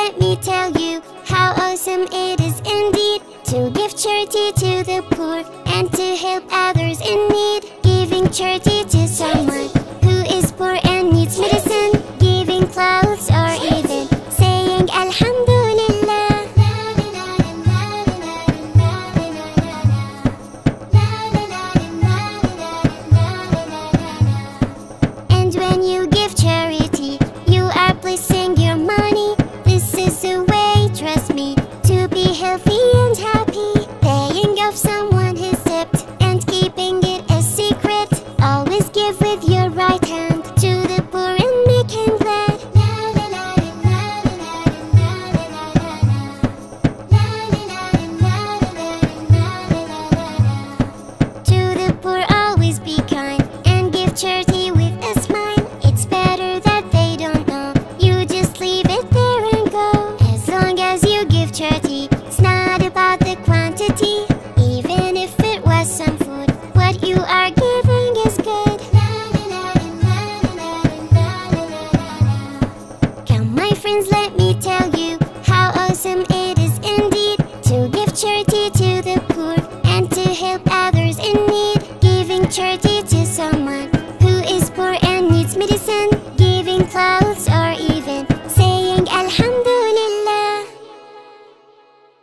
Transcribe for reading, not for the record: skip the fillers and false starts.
let me tell you how awesome it is indeed to give charity to the poor and to help others in need. Giving charity to someone who is poor and needs medicine, giving clothes, or even saying Alhamdulillah. And when you give charity, you are placing your money. This is a way, trust me, to be healthy and happy. Paying off someone who's tipped and keeping it a secret. Always give with your right hand to the poor and make him glad. To the poor always be kind and give charity with a smile. It's better that they don't know, you just leave it there and go. As long as you give charity, it's not about the quantity. Even if it was some food, what you are giving is good. Come my friends, let me tell you how awesome it is indeed to give charity to the poor and to help others in need. Giving charity